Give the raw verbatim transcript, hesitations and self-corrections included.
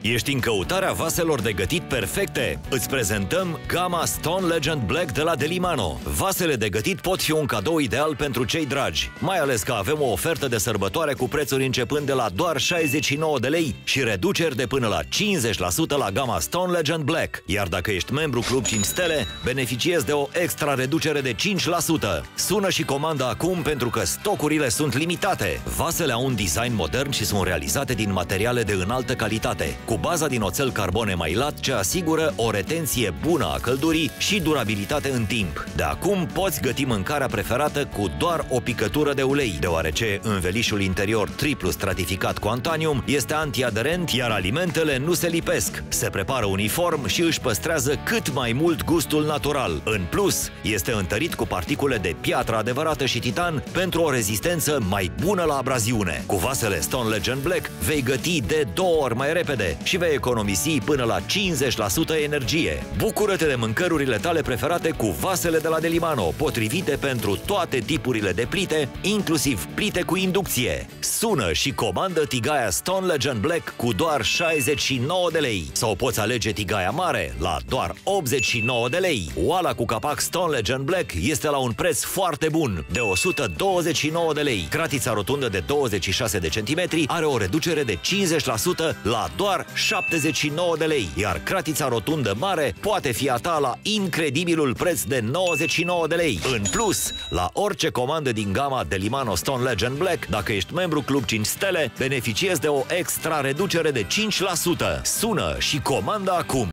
Ești în căutarea vaselor de gătit perfecte? Îți prezentăm gama Stone Legend Black de la Delimano. Vasele de gătit pot fi un cadou ideal pentru cei dragi, mai ales că avem o ofertă de sărbătoare cu prețuri începând de la doar șaizeci și nouă de lei și reduceri de până la cincizeci la sută la gama Stone Legend Black. Iar dacă ești membru Club cinci Stele, beneficiezi de o extra reducere de cinci la sută. Sună și comandă acum pentru că stocurile sunt limitate. Vasele au un design modern și sunt realizate din materiale de înaltă calitate, cu baza din oțel carbon emailat ce asigură o retenție bună a căldurii și durabilitate în timp. De acum poți găti mâncarea preferată cu doar o picătură de ulei, deoarece învelișul interior triplu stratificat cu antanium este antiaderent, iar alimentele nu se lipesc, se prepară uniform și își păstrează cât mai mult gustul natural. În plus, este întărit cu particule de piatră adevărată și titan pentru o rezistență mai bună la abraziune. Cu vasele Stone Legend Black vei găti de două ori mai repede și vei economisi până la cincizeci la sută energie. Bucură-te de mâncărurile tale preferate cu vasele de la Delimano, potrivite pentru toate tipurile de plite, inclusiv plite cu inducție. Sună și comandă tigaia Stone Legend Black cu doar șaizeci și nouă de lei. Sau poți alege tigaia mare la doar optzeci și nouă de lei. Oala cu capac Stone Legend Black este la un preț foarte bun, de o sută douăzeci și nouă de lei. Cratița rotundă de douăzeci și șase de centimetri are o reducere de cincizeci la sută la doar șaptezeci și nouă de lei, iar cratița rotundă mare poate fi a ta la incredibilul preț de nouăzeci și nouă de lei. În plus, la orice comandă din gama Delimano Stone Legend Black, dacă ești membru Club cinci Stele, beneficiezi de o extra reducere de cinci la sută. Sună și comandă acum!